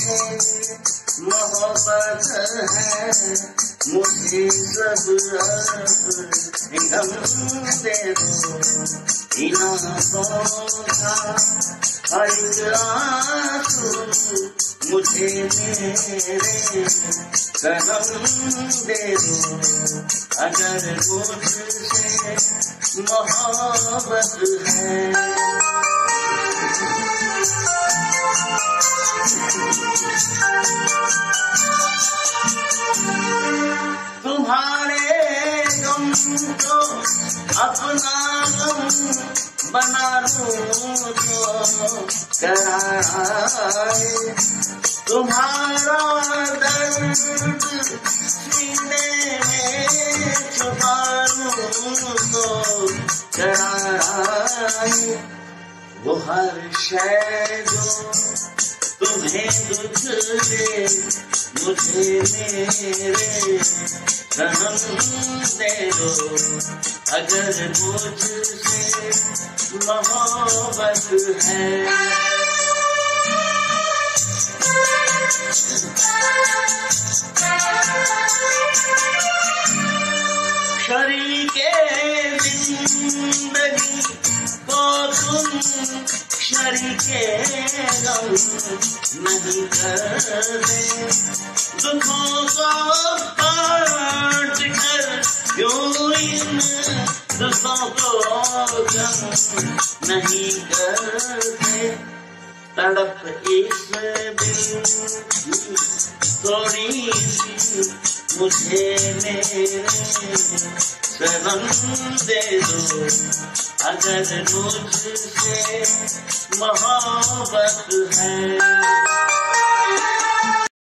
मोहब्बत है मुझे सब गम दे दो। इन आँखों का हर एक आंसू मुझे मेरे सनम दे दो। अगर मुझसे मोहब्बत है। तुम्हारे गम को अपना गम बना लूं तो कराए। तुम्हारा दर्द सीने में छुपा लूं तो कराए। वो हर शय जो तुम्हें दुख दे मुझे मेरे सनम दे दो। अगर मुझसे मोहब्बत है। शरीके जिंदगी को तुम शरीके गम नहीं करते। दुखों को बांट कर क्यों इन दुखों को कम नहीं करते। तड़प इस दिल थोड़ी सी मुझे मेरे सनम दे दो। अगर मुझसे मोहब्बत है।